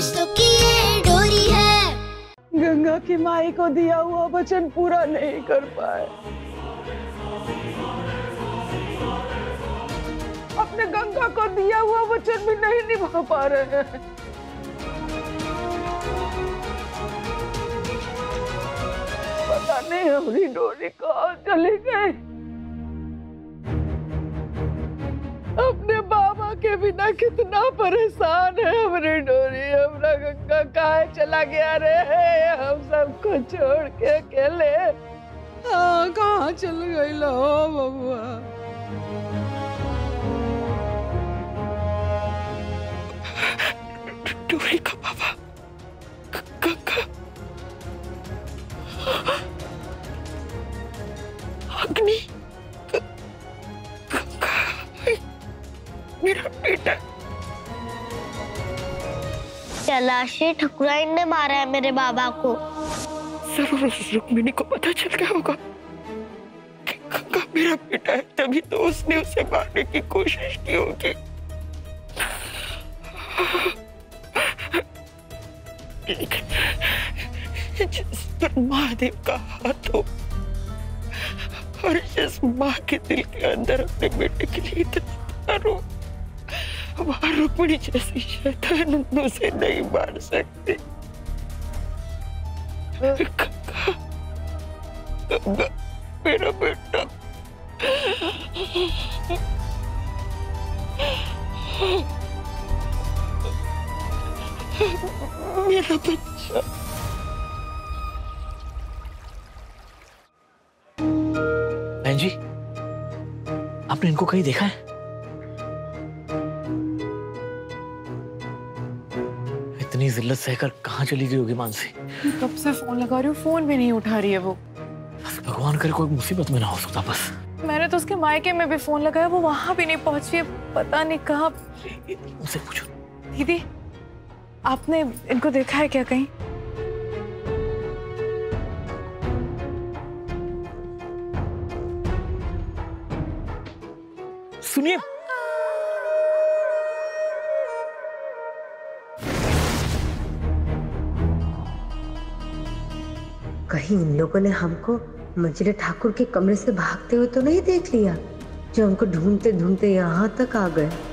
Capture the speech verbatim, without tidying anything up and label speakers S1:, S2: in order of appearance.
S1: रिश्तों की ये डोरी है।
S2: गंगा की माई को दिया हुआ वचन पूरा नहीं कर पाए, अपने गंगा को दिया हुआ वचन भी नहीं निभा पा रहे हैं। पता नहीं हमारी डोरी कहाँ चली गई। अपने बाबा के बिना कितना परेशान है हमारी डोरी। हमारा गंगा कहाँ चला गया रे, हम सबको छोड़ के अकेले। हाँ, कहाँ चल गई लो बबुआ।
S3: डोरी का बाबा गंगा, अग्नि, गंगा, मेरा बेटा।
S4: कैलाशी ठकुराइन ने मारा है मेरे बाबा को।
S3: जरूर उस रुक्मिणी को पता चल गया होगा कि गंगा मेरा बेटा है, तभी तो उसने उसे मारने की कोशिश की होगी। लेकिन जिस पर महादेव का हाथ हो और जिस माँ के दिल के अंदर अपने बेटे के लिए इतना रो, वहां रुक्मिणी जैसी शैतान उसे नहीं मार सकती। गंगा, गंगा मेरा बेटा। मेरा बच्चा।
S5: बहन जी, आपने इनको कहीं देखा है? इतनी जिल्लत सहकर कहाँ चली गई होगी मानसी?
S2: कब से फोन लगा रही हूँ, फोन भी नहीं उठा रही है वो।
S5: बस भगवान करे कोई मुसीबत में ना हो सकता। बस
S2: मैंने तो उसके मायके में भी फोन लगाया, वो वहां भी नहीं पहुंची है, पता नहीं कहाँ।
S5: उनसे पूछो।
S2: दीदी, आपने इनको देखा है क्या कहीं?
S5: सुनिए,
S6: कहीं इन लोगों ने हमको मंजिले ठाकुर के कमरे से भागते हुए तो नहीं देख लिया, जो हमको ढूंढते ढूंढते यहाँ तक आ गए।